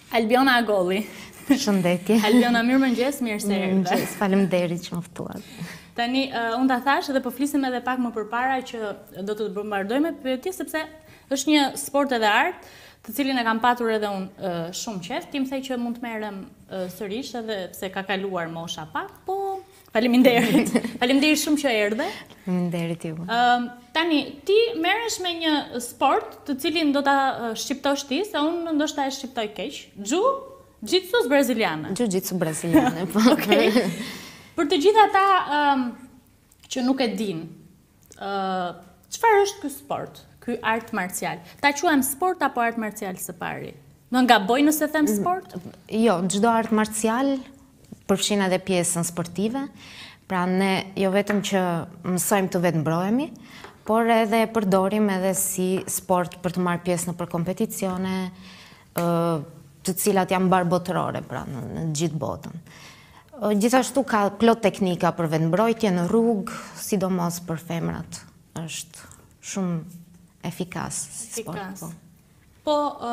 Albiona Agolli. Shëndetje. Albiona, mirëmëngjes, mirë se erdhe. Mirëmëngjes, faleminderit që më ftuat. Tani, unë ta thash dhe po flisim edhe pak më përpara që do të bombardoj me pyetje, sepse është një sport edhe art, të cilin e kam patur edhe unë shumë qejf. Ti më thej që mund të merrem sërish edhe pse ka kaluar mosha pak, po faleminderit. Faleminderit shumë që erdhe. Faleminderit ju. Tani, ti merresh me një sport të cilin do ta shqiptosh ti, se unë ndoshta e shqiptoj keq. Jiu-jitsu braziliane. Jiu-jitsu braziliane, po. Okej. Për të gjithë ata që nuk e din, çfarë është ky sport, ky art marcial? Ta quajmë sport apo art marcial së pari? Do ngaboj nëse them sport? Jo, çdo art marcial përfshin edhe pjesën sportive. Pra ne jo vetëm që mësojmë të vetë mbrohemi, por edhe e përdorim edhe si sport për të marrë pjesë në kompeticione, të cilat janë mbar botërore, pra në gjithë botën. Gjithashtu ka plot teknika për vendmbrojtje në rrugë, sidomos për femrat. Është shumë efikas si sport. Po,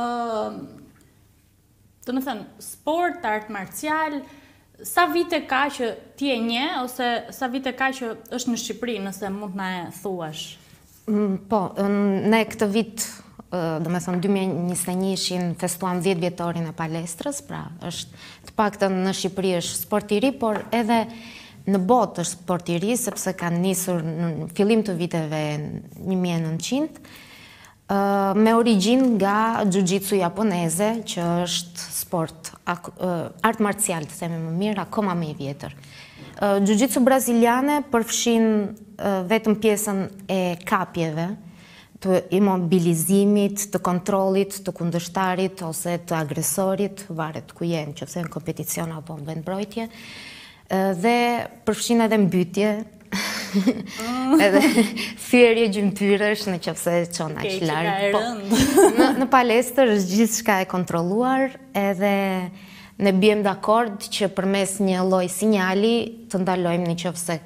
do të thënë, sport, art marcial, sa vite ka që ti e nje, ose sa vite ka që është në Shqipëri, nëse mund na e thuash? Po, ne këtë vit, do me thënë 2021 festuam 10 vjetorin e palestrës, pra është të paktën në Shqipëri është sport i ri, por edhe në botë është sport i ri, sepse kanë nisur në fillim të viteve 1900, me origjinë nga jiu-jitsu japoneze, që është sport, art marcial, të themi më mirë, akoma më i vjetër. Jiu-jitsu braziliane përfshin vetëm pjesën e kapjeve, të imobilizimit, të kontrollit, të kundërshtarit ose të agresorit, varet ku jenë, qofse në kompeticion apo në vendmbrojtje, dhe përfshin edhe mbytje, edhe thyrje gjymtyrësh në qofse çon aq larg. Në palestër është gjithçka e kontrolluar, edhe ne biem dakord që përmes një lloj sinjali të ndalojmë në qofse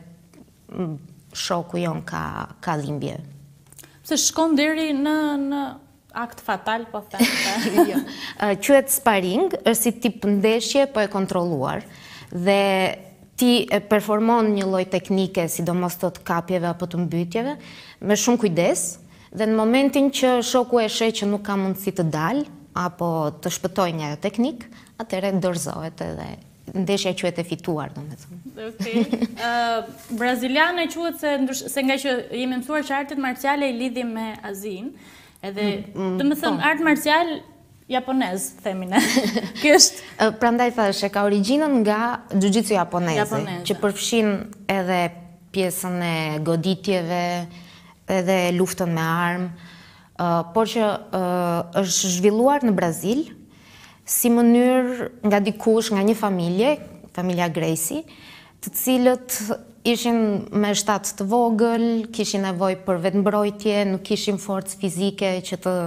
shoku jon ka dhimbje. Se shkon deri në akt fatal, po them. Quhet sparring, është si tip ndeshje, po e kontrolluar. Dhe ti e performon një lloj teknike, sidomos të kapjeve apo të mbytjeve, me shumë kujdes, dhe në momentin që shoku e sheh që nuk ka mundësi të dalë, apo të shpëtojë një teknik, atëherë dorëzohet edhe ndeshja quhet e fituar, domethënë. Okej. Braziliane quhet se nga që jemi mësuar që artet marciale i lidhim me Azinë, edhe domethënë art marcial japonez, themin e. Prandaj thash, e ka origjinën nga jiu-jitsu japoneze, që përfshin edhe pjesën e goditjeve, edhe luftën me armë, por që është zhvilluar në Brazil si mënyrë nga dikush, nga një familje, familja Gracie, të cilët ishin me shtat të vogël, kishin nevojë për vetmbrojtje, nuk kishin forcë fizike që të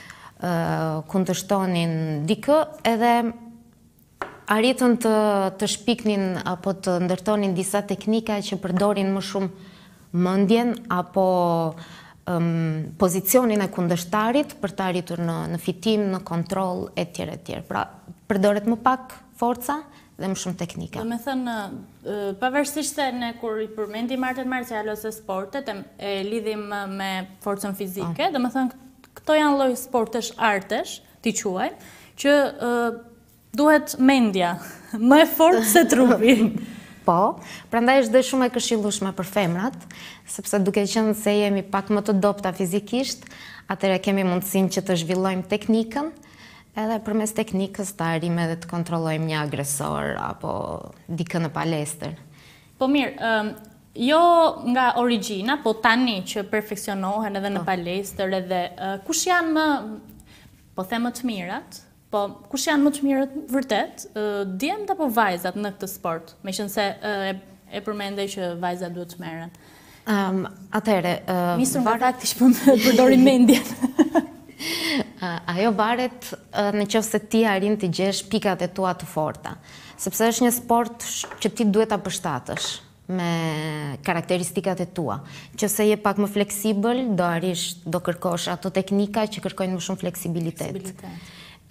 kundërshtonin dikë, edhe arritën të shpiknin apo të ndërtonin disa teknika që përdorin më shumë mendjen apo pozicionin e kundërshtarit për të arritur në fitim, në kontroll, etj. Pra, përdoret më pak forca dhe më shumë teknika. Do me thënë, pavarësisht se ne kur i përmendim artet marciale ose sportet, e lidhim me forcën fizike, do me thënë, këto janë lloj sportesh, artesh, ti quaj, që duhet mendja, më e fortë se trupi. Po, prandaj është dhe shumë e këshillueshme për femrat, sepse duke qenë se jemi pak më të dobta fizikisht, atëherë kemi mundësinë që të zhvillojmë teknikën, edhe përmes teknikës të arrijmë edhe të kontrollojmë një agresor apo dikë në palestër. Po mirë, jo nga origjina, po tani që perfeksionohen edhe në palestër, edhe kush janë më, po them më të mirat? Po, kush janë më të mirët vërtet, djemtë apo vajzat në këtë sport? Me qenë se e përmendej që vajzat duhet të merren. Atëherë, nisur nga fakti që përdorim mendjen. Ajo varet në qoftë se ti arrin të gjesh pikat e tua të forta, sepse është një sport që ti duhet ta përshtatësh me karakteristikat e tua. Nëse je pak më fleksibël, do kërkosh ato teknika që kërkojnë më shumë fleksibilitet.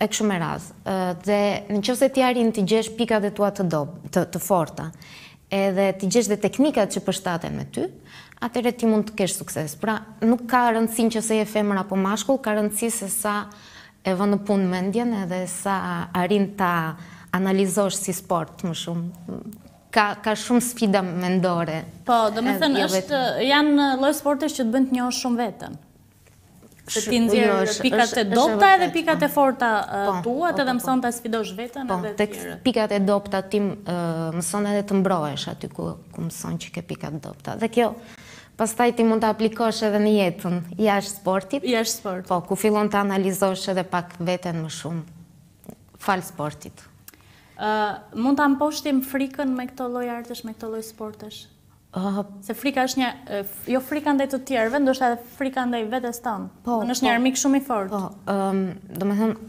e kështu me radhë. Dhe nëse ti arrin të gjesh pikat e tua të forta, edhe të gjesh dhe teknikat që përshtaten me ty, atëherë ti mund të kesh sukses. Pra, nuk ka rëndësinë që se je femër apo mashkull, ka rëndësi se sa e vën në punë mendjen edhe sa arrin ta analizosh si sport më shumë. Ka shumë sfida mendore. Po, do me thënë, janë lloj sportesh që të bën të njohësh shumë veten. Se ti nxjerr pikat e dobta edhe pikat e forta tuat edhe mëson ta sfidosh veten edhe të tjerë. Pikat e dobta ti mëson edhe të mbrohesh aty ku mëson që ke pikat dobta. Dhe kjo pastaj ti mund ta aplikosh edhe në jetën jashtë sportit. Jashtë sportit. Po, ku fillon të analizosh edhe pak veten më shumë fal sportit. Mund ta mposhtim frikën me këto lloj artesh, me këto lloj sportesh? Se frika është jo frika ndaj të tjerëve, ndoshta edhe frika ndaj vetes tonë. Është një armik shumë i fortë. Po, domethënë,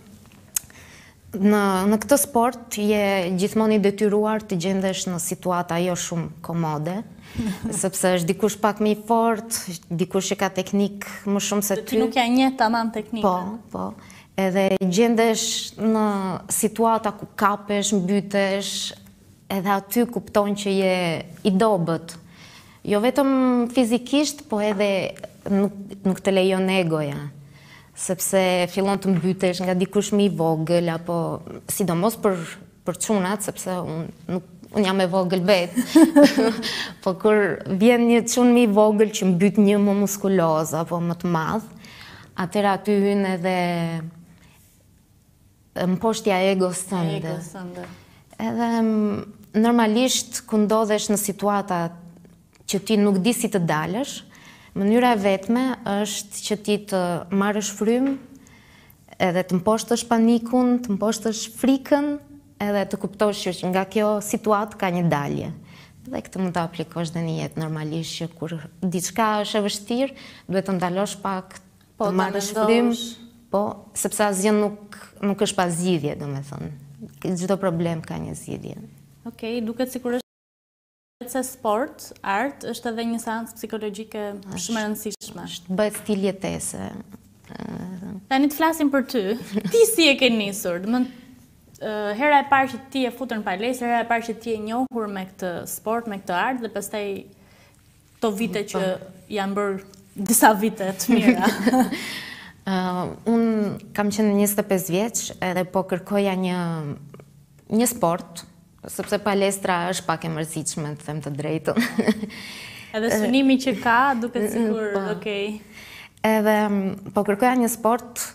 në këtë sport je gjithmonë i detyruar të gjendesh në situata jo shumë komode, sepse është dikush pak më i fortë, dikush që ka teknik më shumë se ty. Ti nuk ja njeh tamam teknikën. Po. Edhe gjendesh në situata ku kapesh, mbytesh, edhe aty kupton që je i dobët. Jo vetëm fizikisht, po edhe nuk të lejon egoja. Sepse fillon të mbytesh nga dikush më i vogël, apo sidomos për çunat, sepse unë jam e vogël vetë. Po kur vjen një çun më i vogël që mbyt një më muskuloz apo më të madh, atëherë aty hyn edhe mposhtja e egos tënde. Edhe normalisht ku ndodhesh në situata që ti nuk di si të dalësh, mënyra e vetme është që ti të marrësh frymë, edhe të mposhtësh panikun, të mposhtësh frikën, edhe të kuptosh që nga kjo situatë ka një dalje. Dhe këtë mund të aplikosh dhe një jetë normalisht, që kur diçka është e vështirë, duhet të ndalosh pak, të marrësh frymë, po, sepse asgjë nuk është pa zgjidhje, domethënë. Çdo problem ka një zgjidhje. Okej, duket sikur se sport, art, është edhe një seancë psikologjike shumë e rëndësishme. Bëhet stil jetese. Tani të flasim për ty. Ti si e ke nisur? Hera e parë që ti e futur në palestër, hera e parë që ti e njohur me këtë sport, me këtë art, dhe pastaj këto vite që janë bërë disa vite të mira. Unë kam qenë 25 vjeç, edhe po kërkoja një sport, sepse palestra është pak e mërzitshme, të them të drejtën. Edhe synimi që ka, duket sigur, okej. Edhe po kërkoja një sport,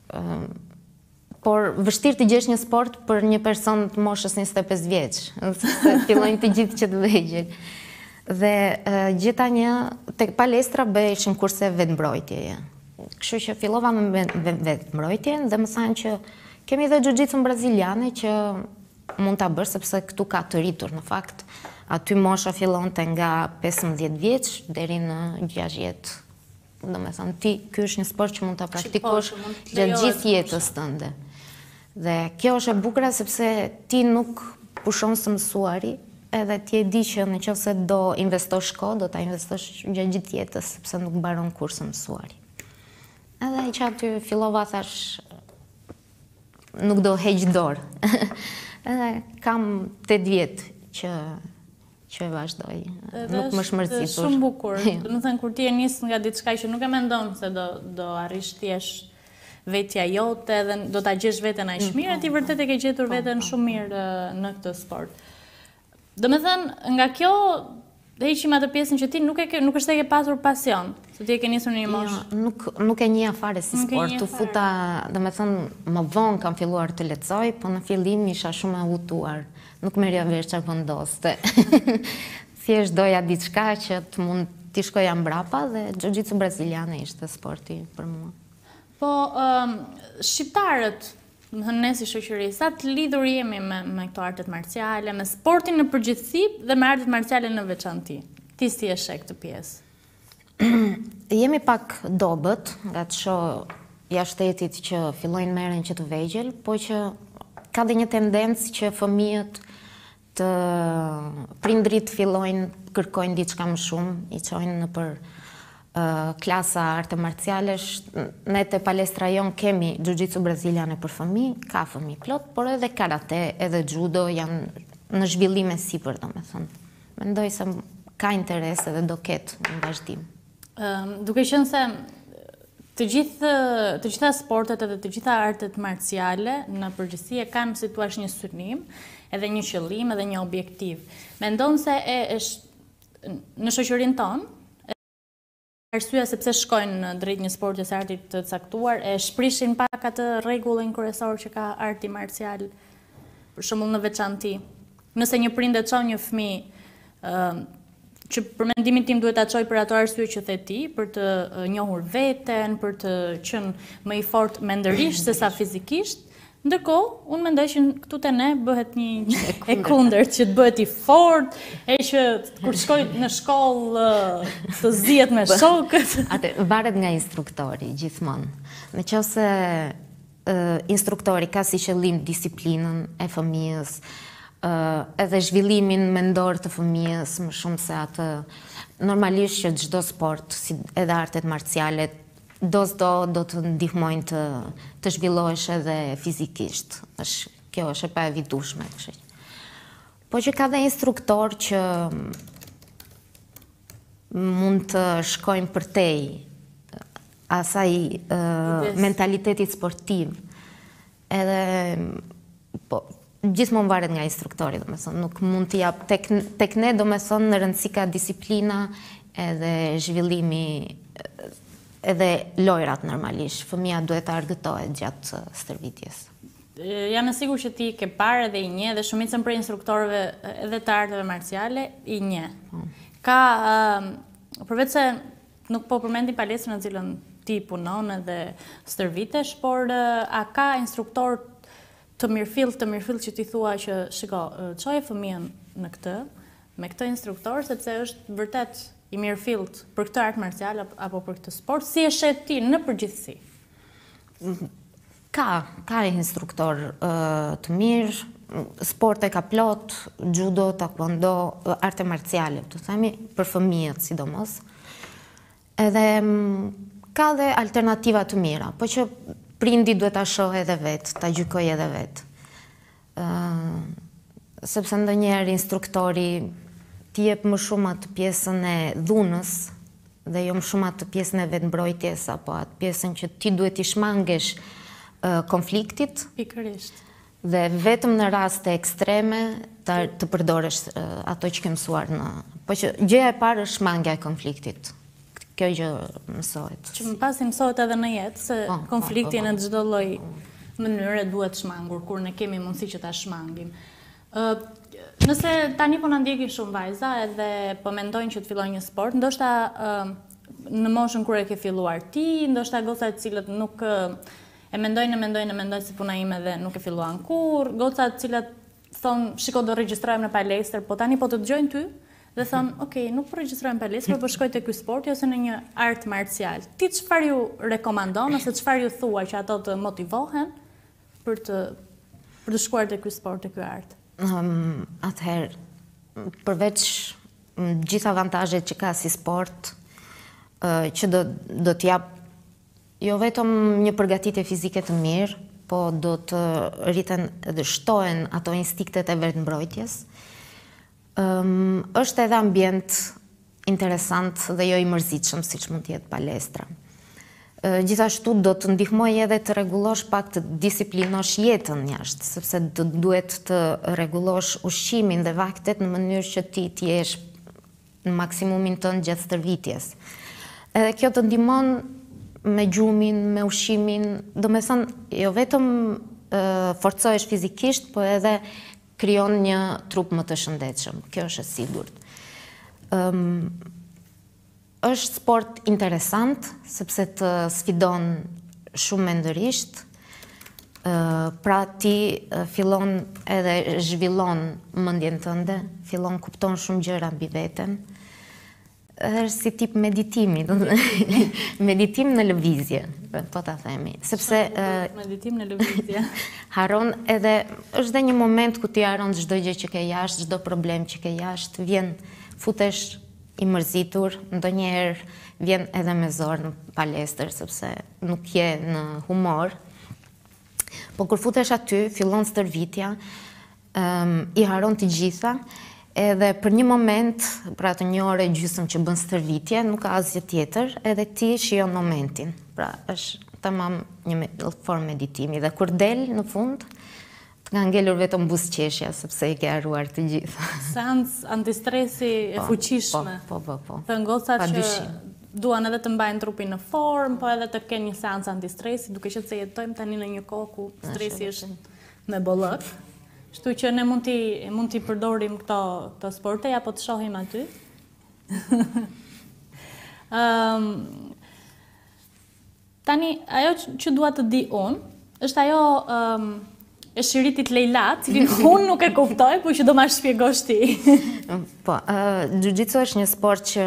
por vështirë të gjesh një sport për një person të moshës 25 vjeç, sepse fillojnë të gjithë që të vegjël. Dhe gjeta tek palestra bëheshin kurse vetmbrojtjeje. Kështu që fillova me vetmbrojtjen dhe më thanë që kemi dhe jiu-jitsu braziliane që mund ta bësh sepse këtu ka të rritur në fakt. Aty mosha fillonte nga 15 vjeç deri në 60. Domethënë ky është një sport që mund ta praktikosh gjatë gjithë jetës tënde. Dhe kjo është e bukur sepse ti nuk pushon së mësuari, edhe ti e di që nëse do investosh kohë, do ta investosh gjatë gjithë jetës, sepse nuk mbaron kurrë së mësuari. Edhe që aty fillova thash, nuk do heq dorë. Edhe kam 8 vjetë që e vazhdoj. Nuk më shmërcitur. Është shumë bukur. Do të thënë kur ti e nis nga diçka që nuk e mendon se do arrish të jesh vetja jote dhe do ta gjesh veten aq mirë, ti vërtet e ke gjetur veten shumë mirë në këtë sport. Do të thënë nga kjo heqim atë pjesën që ti nuk është se ke pasur pasion, se ti e ke nisur në një moshë. Nuk e njeh fare si sport. Tu futa, domethënë, më vonë kam filluar të lexoj, po në fillim isha shumë e hutuar. Nuk merrja vesh çfarë vendoste. Thjesht doja diçka që të mund t'i shkoja mbrapa dhe jiu-jitsu braziliane ishte sporti për mua. Po, shqiptarët, më thënë ne si shoqëri, sa të lidhur jemi me këto artet marciale, me sportin në përgjithësi dhe me artet marciale në veçanti. Ti si e sheh këtë pjesë? Jemi pak dobët, nga të shoh jashtë shtetit që fillojnë merren që të vegjël, po që ka dhe një tendencë që fëmijët të prindrit fillojnë kërkojnë diçka më shumë, i çojnë nëpër klasa arte marciale, ne te palestra jon kemi jiu-jitsu braziliane për fëmijë, ka fëmijë plot, por edhe karate, edhe judo janë në zhvillime sipër, domethënë. Mendoj se ka interes edhe do ketë në vazhdim. Duke qenë se të gjitha sportet edhe të gjitha artet marciale në përgjithësi e kanë si thua një synim, edhe një qëllim, edhe një objektiv. Mendon se në shoqërinë tonë, arsyeja sepse shkojnë në drejt një sporti së artit të caktuar, e shprishin pak atë rregullin kryesor që ka arti marcial, për shembull në veçanti. Nëse një prind e çon një fëmijë që për mendimin tim duhet ta çoj për ato arsye që the ti, për të njohur veten, për të qenë më i fortë mendërisht se sa fizikisht, ndërkohë unë mendoj që këtu te ne bëhet një e kundërt, që të bëhet i fortë, e që kur shkoj në shkollë të zihet me shokët. Atë varet nga instruktori gjithmonë. Nëse instruktori ka si qëllim disiplinën e fëmijës, edhe zhvillimin mendor të fëmijës më shumë se atë, normalisht që çdo sport, si edhe artet marciale, do të ndihmojnë të zhvillohesh edhe fizikisht. Kjo është e paevitueshme. Po që ka dhe instruktor që mund të shkojnë përtej asaj mentalitetit sportiv. Edhe gjithmonë varet nga instruktori, domethënë, nuk mund t'i jap tek ne, domethënë, në rëndësi ka disiplina edhe zhvillimi edhe lojrat normalisht. Fëmia duhet të argëtohet gjatë stërvitjes. Jam e sigurt që ti ke parë edhe i nje, dhe shumicën prej instruktorëve edhe të arteve marciale i nje. Ka, përveç se nuk po përmendim palestrën në cilën ti punon edhe stërvitesh, por a ka instruktor të mirëfill që ti thua që shiko, çoje fëmijën në këtë, me këtë instruktor, sepse është vërtet i mirëfillt për këtë art marcial apo për këtë sport, si e shet ti në përgjithësi? Ka instruktor të mirë, sporte ka plot, judo, taekwondo, arte marciale, të themi, për fëmijët sidomos. Edhe ka dhe alternativa të mira, po që prindi duhet ta shohë edhe vetë, ta gjykojë edhe vetë. Sepse ndonjëherë instruktori t'i jep më shumë atë pjesën e dhunës dhe jo më shumë atë pjesën e vetmbrojtjes apo atë pjesën që ti duhet t'i shmangesh konfliktit. Pikërisht. Dhe vetëm në raste ekstreme të përdoresh ato që ke mësuar në. Po që gjëja e parë është shmangja e konfliktit. Kjo gjë mësohet. Që më pasi mësohet edhe në jetë, se konflikti në çdo lloj mënyre duhet shmangur, kur ne kemi mundësi që ta shmangim. Nëse tani po na ndjekin shumë vajza edhe po mendojnë që të fillojnë një sport, ndoshta në moshën kur e ke filluar ti, ndoshta goca të cilët nuk e mendojnë se puna ime dhe nuk e filluan kurrë, goca të cilat thonë, shiko do regjistrojmë në palestër, po tani po të dëgjojnë ty dhe thonë, okay, nuk po regjistrojmë palestër, po shkoj te ky sport ose në një art marcial. Ti çfarë ju rekomandon ose çfarë ju thua që ato të motivohen për të shkuar te ky sport, te ky art? Atëherë, përveç gjithë avantazhet që ka si sport, që do t'jap jo vetëm një përgatitje fizike të mirë, po do të rriten dhe shtohen ato instiktet e vetmbrojtjes. Është edhe ambient interesant dhe jo i mërzitshëm siç mund të jetë palestra. Gjithashtu do të ndihmoj edhe të rregullosh pak, të disiplinosh jetën jashtë, sepse duhet të rregullosh ushqimin dhe vaktet në mënyrë që ti të jesh në maksimumin tënd gjatë stërvitjes. Edhe kjo të ndihmon me gjumin, me ushqimin, domethënë jo vetëm forcohesh fizikisht, po edhe krijon një trup më të shëndetshëm. Kjo është e sigurt. Është sport interesant, sepse të sfidon shumë mendërisht, pra ti fillon edhe zhvillon mendjen tënde, fillon kupton shumë gjëra mbi veten. Është si tip meditimi, meditim në lëvizje, po ta themi, sepse meditim në lëvizje. Haron edhe është dhe një moment ku ti haron çdo gjë që ke jashtë, çdo problem që ke jashtë, vjen futesh i mërzitur, ndonjëherë vjen edhe me zor në palestër, sepse nuk je në humor. Po kur futesh aty, fillon stërvitja, i haron të gjitha, edhe për një moment, pra të 1 orë e gjysmë që bën stërvitje, nuk ka asgjë tjetër, edhe ti shijon momentin. Pra është tamam një formë meditimi, dhe kur del në fund, të nga ngelur vetëm buzëqeshja, sepse i ke harruar të gjitha. Seancë antistresi e fuqishme. Po. Të ngoca që duan edhe të mbajnë trupin në formë, po edhe të kenë një seancë antistresi, duke qenë se jetojmë tani në një kohë ku stresi është me bollëk. Kështu që ne mund t'i përdorim këto sporte, apo të shohim aty. Tani, ajo që dua të di unë, është ajo e shiritit Lejla, cilin unë nuk e kuptoj, po që do ma shpjegosh ti. Po, jiu-jitsu është një sport që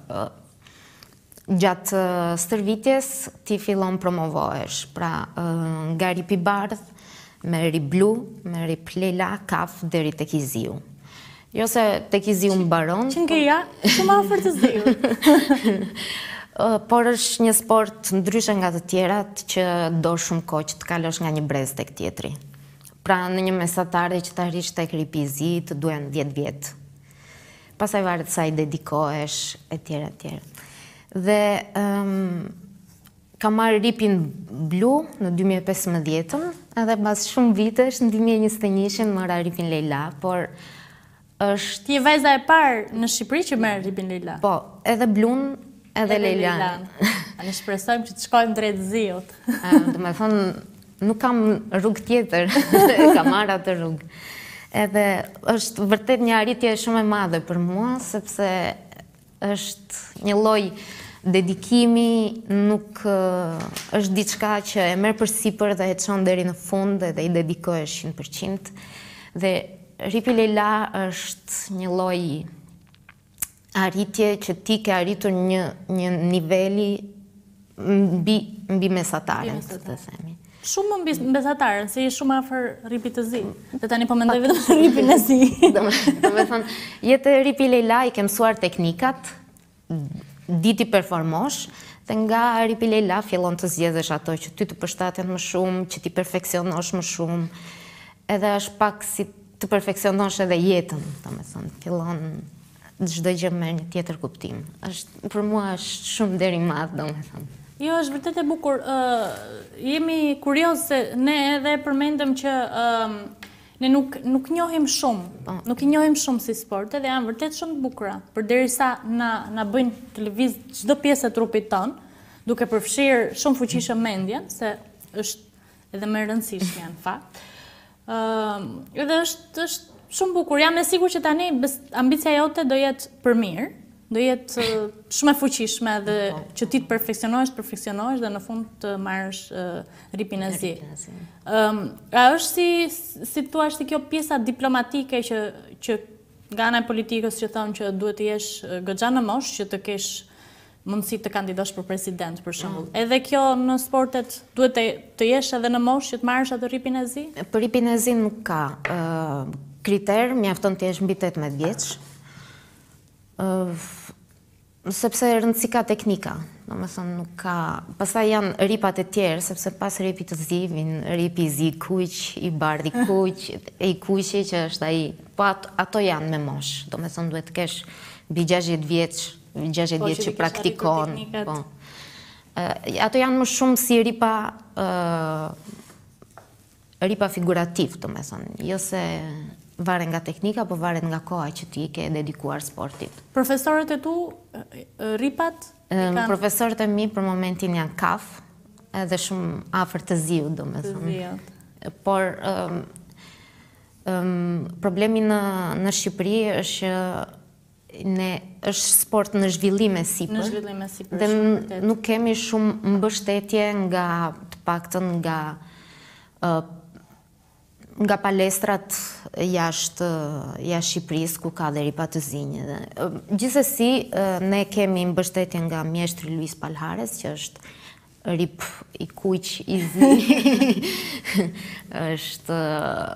gjatë stërvitjes ti fillon promovohesh, pra nga ripi bardh, me rip blu, me rip Lejla, kaf, deri tek i ziu. Jo se tek i ziu mbaron. Që nga shumë afër të ziu. Por është një sport ndryshe nga të tjerat që do shumë kohë që të kalosh nga një brez tek tjetri. Pra në një mesatare që të arrish tek ripi i zi të duhen 10 vjetë. Pastaj varet sa i dedikohesh, etj. Dhe kam marrë ripin blu në 2015-ën, edhe pas shumë vitesh në 2021-ën mora ripin Lejla, por është... Ti e vajza e parë në Shqipëri që merr ripin Lejla? Po, edhe blun, edhe Lejlan. A ne shpresojmë që të shkojmë drejt ziut. Do me thonë, nuk kam rrugë tjetër, kam marrë atë rrugë. Edhe është vërtet një arritje shumë e madhe për mua, sepse është një lloj dedikimi, nuk është diçka që e merr përsipër dhe e çon deri në fund dhe i dedikohesh 100%. Dhe ripi Lejla është një lloj arritje që ti ke arritur një niveli mbi mesataren, të themi. Shumë mbi mesataren, se je shumë afër ripit të zi. Dhe tani po mendoj vetëm në ripin e zi. Do me thonë, jetë ripi Lejla i ke mësuar teknikat, diti performosh, dhe nga ripi Lejla fillon të zgjedhësh ato që ty të përshtaten më shumë, që ti perfeksionosh më shumë, edhe është pak si të perfeksionosh edhe jetën, do me thonë, fillon çdo gjë me një tjetër kuptim. Për mua është shumë deri madh, do me thonë. Jo, është vërtet e bukur. Jemi kurioz se ne edhe përmendëm që ne nuk njohim shumë. Nuk i njohim shumë si sporte dhe janë vërtet shumë të bukura. Përderisa na bëjnë të lëviz çdo pjesë e trupit ton, duke përfshirë shumë fuqishëm mendjen, se është edhe më e rëndësishme në fakt. Edhe është shumë bukur. Jam e sigurt që tani ambicia jote do jetë për mirë, do jetë shumë e fuqishme dhe që ti të perfeksionohesh dhe në fund të marrësh ripin e zi. A është si thua është kjo pjesa diplomatike që nga ana e politikës që thonë që duhet të jesh goxha në moshë që të kesh mundësi të kandidosh për president, për shembull. Edhe kjo në sportet duhet të jesh edhe në moshë që të marrësh atë ripin e zi? Për ripin e zi nuk ka kriter, mjafton të jesh mbi 18 vjeç. Sepse rëndësi ka teknika, do me thonë nuk ka... Pastaj janë ripat e tjerë, sepse pas ripit të zi, vinë ripi i zi kuq, i bardhi kuq, e i kuqi që është ai... Po ato janë me mosh, do me thonë duhet të kesh mbi 60 vjeç, 60 vjeç që praktikon. Ato janë më shumë si ripa figurativ, do me thonë, jo se... Vare nga teknika, po vare nga koha që ti ke dedikuar sportit. Profesorët e tu, ripat? Profesorët e mi për momentin janë kaf, edhe shumë afër të ziu, do me thonë. Por problemi në Shqipëri është është sport në zhvillim e sipër. Në zhvillim e sipër. Dhe nuk kemi shumë mbështetje nga të paktën nga palestrat jashtë Shqipërisë, ku ka dhe ripa të zinj. Gjithsesi, ne kemi mbështetje nga mjeshtri Luis Palhares, që është rip i kuq, i zi. është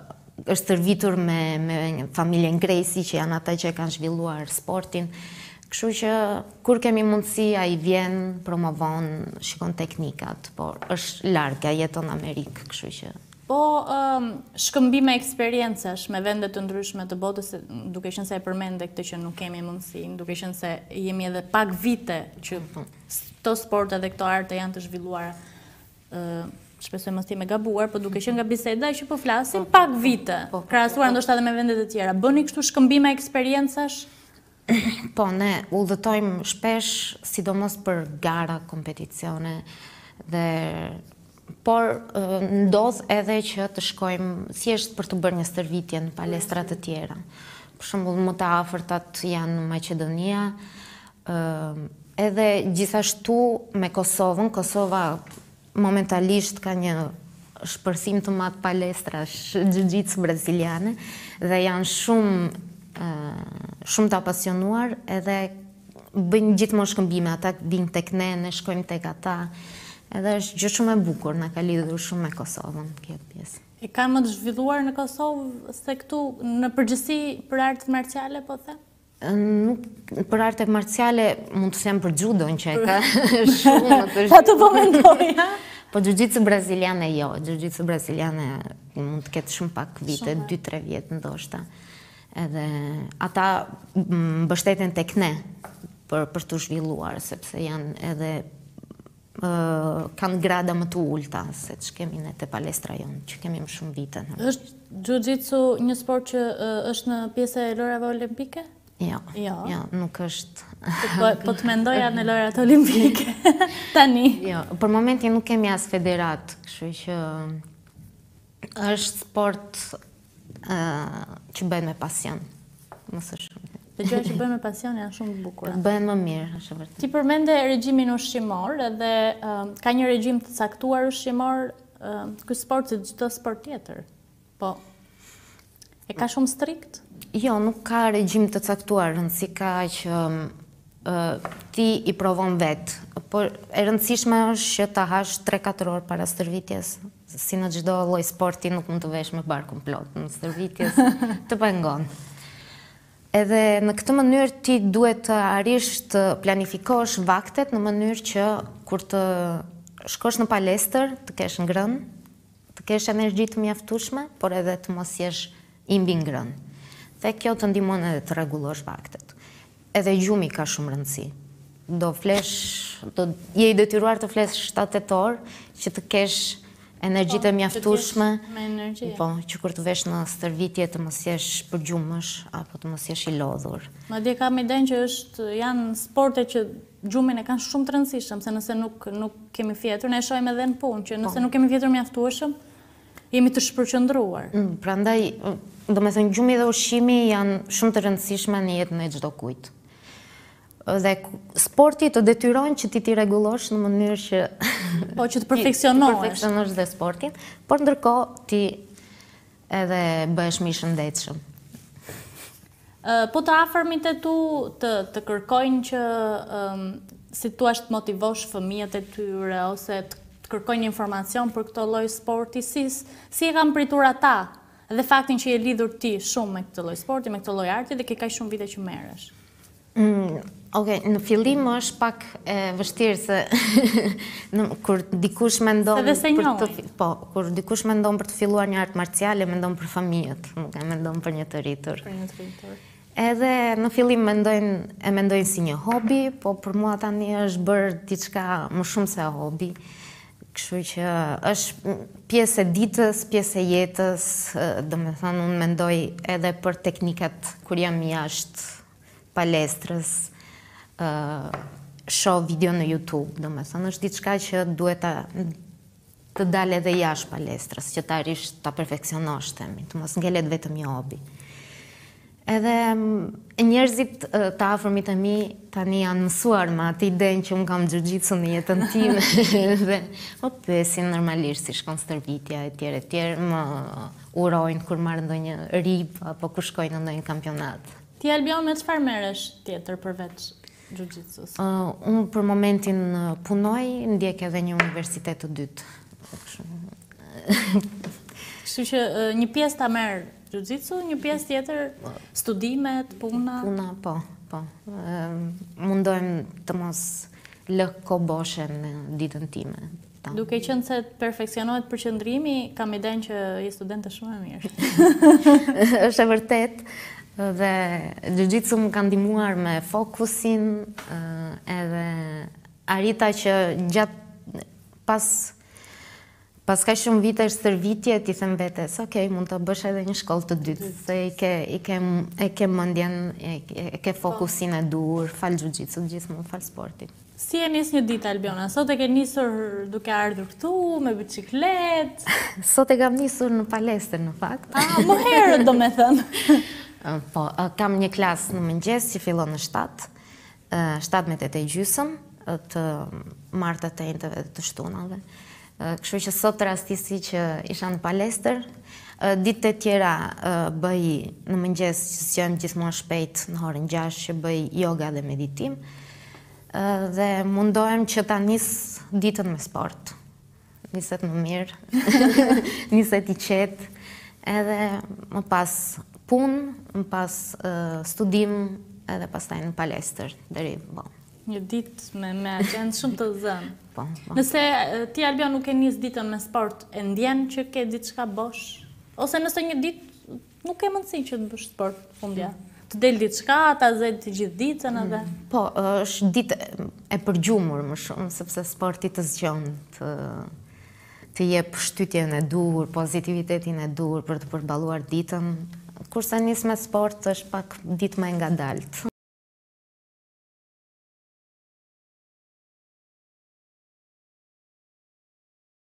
stërvitur me familjen Gresi, që janë ata që kanë zhvilluar sportin. Kështu që kur kemi mundësi, ai vjen, promovon, shikon teknikat, por është larg, ai jeton në Amerikë, kështu që. Po, shkëmbime eksperjencash me vende të ndryshme të botës, duke qenë se e përmende këtë që nuk kemi mundësinë, duke qenë se jemi edhe pak vite që këto sporte dhe këto arte janë të zhvilluara, shpresoj mos jemi gabuar, po duke qenë nga biseda që po flasim pak vite, krahasuar ndoshta edhe me vendet e tjera. Bëni kështu shkëmbime eksperjencash? Po, ne udhëtojmë shpesh, sidomos për gara, kompeticione dhe por ndodh edhe që të shkojmë thjesht për të bërë një stërvitje në palestra të tjera. Për shembull, më të afërtat janë në Maqedonia, edhe gjithashtu me Kosovën. Kosova momentalisht ka një shpërthim të madh palestrash jiu-jitsu braziliane dhe janë shumë të apasionuar edhe bëjnë gjithmonë shkëmbime, ata vinë tek ne, ne shkojmë tek ata. Edhe është gjë shumë e bukur, na ka lidhur shumë me Kosovën kjo pjesë. E ka më të zhvilluar në Kosovë se këtu në përgjithësi për artet marciale, po the? Nuk për artet marciale mund të them për judon që e ka shumë të Pa të po mendoja. Po jiu-jitsu braziliane jo, jiu-jitsu braziliane mund të ketë shumë pak vite, 2-3 vjet ndoshta. Edhe ata mbështeten tek ne për të zhvilluar, sepse janë edhe kanë grada më të ulta se që kemi ne të palestra jonë, që kemi më shumë vite. Është jiu-jitsu një sport që është në pjesë e lojrave olimpike? Jo, nuk është. Po të mendoja në lojrat olimpike, tani? Jo, për momentin nuk kemi as federat, kështu që është sport që bëhet me pasion, mësë shumë. Dhe gjëra që bëhen me pasion janë shumë të bukura. Bëhen më mirë, është e vërtetë. Ti përmende regjimin ushqimor edhe ka një regjim të caktuar ushqimor ky sport si çdo sport tjetër. Po. E ka shumë strikt? Jo, nuk ka regjim të caktuar, rëndësi ka që ti i provon vetë. Por e rëndësishme është që ta hash 3-4 orë para stërvitjes. Si në çdo lloj sporti nuk mund të vesh me barkun plot. Në stërvitjes të pengon. Edhe në këtë mënyrë ti duhet të arrish të planifikosh vaktet në mënyrë që kur të shkosh në palestër, të kesh ngrënë, të kesh energji të mjaftueshme, por edhe të mos jesh i mbi ngrënë. Dhe kjo të ndihmon edhe të rregullosh vaktet. Edhe gjumi ka shumë rëndësi. Je i detyruar të flesh 7-8 orë që të kesh energji të mjaftueshme, po, që kur të vesh në stërvitje të mos jesh përgjumësh apo të mos jesh i lodhur. Madje kam idenë që janë sporte që gjumin e kanë shumë të rëndësishëm, se nëse nuk kemi fjetur, ne e shohim edhe në punë, që nëse nuk kemi fjetur mjaftueshëm, jemi të shpërqendruar. Prandaj, domethënë gjumi dhe ushqimi janë shumë të rëndësishme në jetën e çdo kujt. Dhe sporti të detyron që ti rregullosh në mënyrë që po që të perfeksionosh dhe sportin, por ndërkohë ti edhe bëhesh më i shëndetshëm. Po të afërmit e tu të kërkojnë që si thua të motivosh fëmijët e tyre ose të kërkojnë informacion për këtë lloj sporti, si e kanë pritur ata dhe faktin që je lidhur ti shumë me këtë lloj sporti, me këtë lloj arti dhe ke kaq shumë vite që merresh. Okej, në fillim është pak e vështirë se kur dikush mendon kur dikush mendon për të filluar një art marciale, mendon për fëmijët, nuk e mendon për një të rritur. Edhe në fillim e mendojnë si një hobi, po për mua tani është bërë diçka më shumë se hobi. Kështu që është pjesë e ditës, pjesë e jetës, domethënë unë mendoj edhe për teknikat kur jam jashtë palestrës, shoh video në YouTube, domethënë është diçka që duhet të dalë edhe jashtë palestrës, që ta arrish ta perfeksionosh themi, të mos ngelet vetëm një hobi. Edhe njerëzit të afërmit e mi tani janë mësuar me atë idenë që unë kam jiu-jitsu në jetën time dhe po pyesin normalisht si shkon stërvitja etj, më urojnë kur marr ndonjë rip apo kur shkojnë në ndonjë kampionat. Ti Albion me çfarë merresh tjetër përveç jiu-jitsus? Unë për momentin punoj, ndjek edhe një universitet të dytë. Kështu që një pjesë ta merr jiu-jitsu, një pjesë tjetër studimet, puna. Puna, po. po. Mundohem të mos lë koboshe në ditën time. Duke qenë se perfeksionohet përqendrimi, kam idenë që je studente shumë e mirë. Është e vërtet, dhe jiu-jitsu më ka ndihmuar me fokusin, edhe arrita që gjatë pas ka shumë vite stërvitje, ti them vetes, okej, mund të bësh edhe një shkollë të dytë, se e ke mendjen, e ke fokusin e dur, fal jiu-jitsu, gjithmonë fal sportit. Si e nis një ditë, Albiona? Sot e ke nisur duke ardhur këtu, me biciklet? Sot e kam nisur në palestër, në fakt. Më herët, do me thënë. Po, kam një klasë në mëngjes që fillon në 7, 7:08 të martë të njëtëve dhe të shtunave. Kështu që sot rastisi që isha në palestër, ditët e tjera bëj në mëngjes që zgjohem gjithmonë shpejt në orën 6 që bëj yoga dhe meditim, dhe mundohem që ta nis ditën me sport. Niset më mirë, niset i qetë, edhe më pas punë, më pas studim, edhe pastaj në palestër deri vonë. Një ditë me agjendë shumë të zënë. Po. Nëse ti, Albion, nuk e nis ditën me sport, e ndjen që ke diçka bosh? Ose nëse një ditë nuk ke mundësi që të bësh sport fundja? Të del diçka, ta zëj të gjithë ditën edhe? Po, është ditë e përgjumur më shumë, sepse sporti të zgjon, të jep shtytjen e dur, pozitivitetin e dur për të përballuar ditën. Kurse nis me sport është pak ditë më e ngadalt.